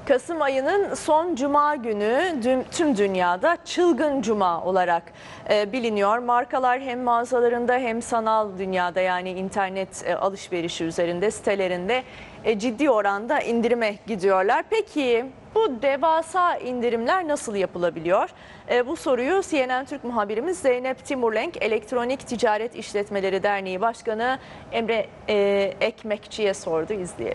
Kasım ayının son cuma günü tüm dünyada çılgın cuma olarak biliniyor. Markalar hem mağazalarında hem sanal dünyada, yani internet alışverişi üzerinde, sitelerinde ciddi oranda indirime gidiyorlar. Peki bu devasa indirimler nasıl yapılabiliyor? Bu soruyu CNN Türk muhabirimiz Zeynep Timurlenk, Elektronik Ticaret İşletmeleri Derneği Başkanı Emre Ekmekçi'ye sordu. İzleyelim.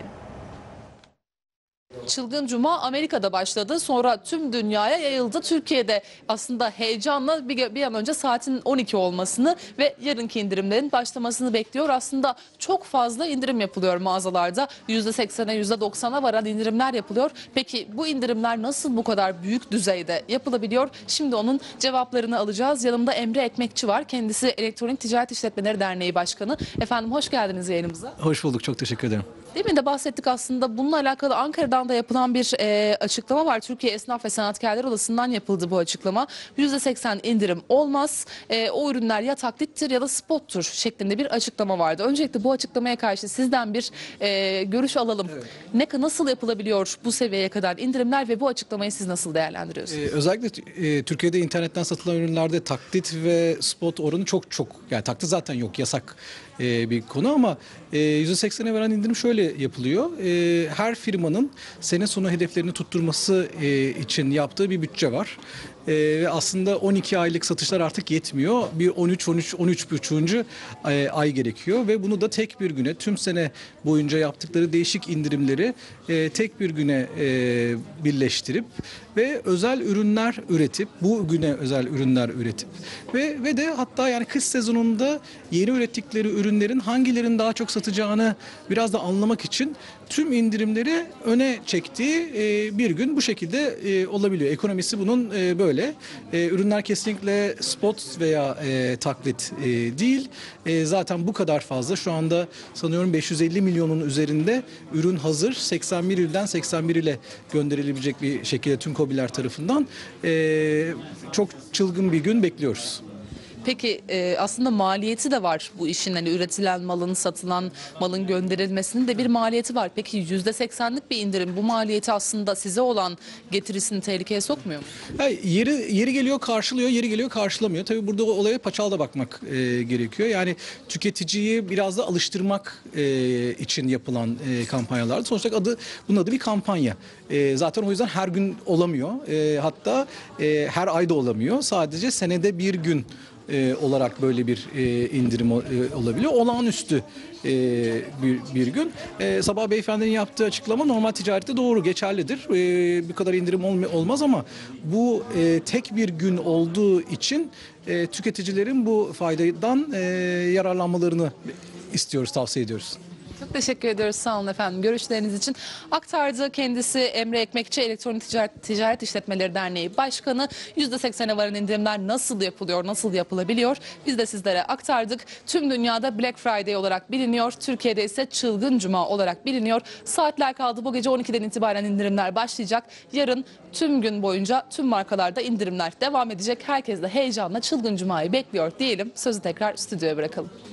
Çılgın Cuma Amerika'da başladı, sonra tüm dünyaya yayıldı. Türkiye'de aslında heyecanla bir an önce saatin 12 olmasını ve yarınki indirimlerin başlamasını bekliyor. Aslında çok fazla indirim yapılıyor mağazalarda. %80'e %90'a varan indirimler yapılıyor. Peki bu indirimler nasıl bu kadar büyük düzeyde yapılabiliyor? Şimdi onun cevaplarını alacağız. Yanımda Emre Ekmekçi var. Kendisi Elektronik Ticaret İşletmeleri Derneği Başkanı. Efendim, hoş geldiniz yayınımıza. Hoş bulduk, çok teşekkür ederim. Demin de bahsettik aslında. Bununla alakalı Ankara'dan da yapılan bir açıklama var. Türkiye Esnaf ve Sanatkarlar Odası'ndan yapıldı bu açıklama. %80 indirim olmaz. O ürünler ya taklittir ya da spottur şeklinde bir açıklama vardı. Öncelikle bu açıklamaya karşı sizden bir görüş alalım. Evet. Nasıl yapılabiliyor bu seviyeye kadar indirimler ve bu açıklamayı siz nasıl değerlendiriyorsunuz? Özellikle Türkiye'de internetten satılan ürünlerde taklit ve spot oranı çok, yani taklit zaten yok, yasak bir konu, ama %80'e varan indirim şöyle yapılıyor. Her firmanın sene sonu hedeflerini tutturması için yaptığı bir bütçe var. Ve aslında 12 aylık satışlar artık yetmiyor. Bir 13-13,5. Ay gerekiyor ve bunu da tek bir güne, tüm sene boyunca yaptıkları değişik indirimleri tek bir güne birleştirip ve özel ürünler üretip, bu güne özel ürünler üretip ve de hatta yani kış sezonunda yeni ürettikleri ürünlerin hangilerinin daha çok satacağını biraz da anlamak için tüm indirimleri öne çektiği bir gün bu şekilde olabiliyor. Ekonomisi bunun böyle. Ürünler kesinlikle spot veya taklit değil. Zaten bu kadar fazla. Şu anda sanıyorum 550 milyonun üzerinde ürün hazır. 81 ilden 81 ile gönderilebilecek bir şekilde tüm KOBİ'ler tarafından. Çok çılgın bir gün bekliyoruz. Peki aslında maliyeti de var bu işin, hani üretilen malın, satılan malın gönderilmesinin de bir maliyeti var. Peki %80'lik bir indirim bu maliyeti aslında size olan getirisini tehlikeye sokmuyor mu? Yani yeri geliyor karşılıyor, yeri geliyor karşılamıyor. Tabii burada olaya paçalda bakmak gerekiyor. Yani tüketiciyi biraz da alıştırmak için yapılan kampanyalar. Sonuçta bunun adı bir kampanya. Zaten o yüzden her gün olamıyor. Hatta her ayda olamıyor. Sadece senede bir gün olarak böyle bir indirim olabiliyor. Olağanüstü bir gün. Sabah beyefendinin yaptığı açıklama normal ticarette doğru, geçerlidir. Bu kadar indirim olmaz, ama bu tek bir gün olduğu için tüketicilerin bu faydadan yararlanmalarını istiyoruz, tavsiye ediyoruz. Çok teşekkür ediyoruz. Sağ olun efendim. Görüşleriniz için aktardı. Kendisi Emre Ekmekçi, Elektronik Ticaret İşletmeleri Derneği Başkanı. %80'e varan indirimler nasıl yapılıyor, nasıl yapılabiliyor? Biz de sizlere aktardık. Tüm dünyada Black Friday olarak biliniyor. Türkiye'de ise Çılgın Cuma olarak biliniyor. Saatler kaldı. Bu gece 12'den itibaren indirimler başlayacak. Yarın tüm gün boyunca tüm markalarda indirimler devam edecek. Herkes de heyecanla Çılgın Cuma'yı bekliyor diyelim. Sözü tekrar stüdyoya bırakalım.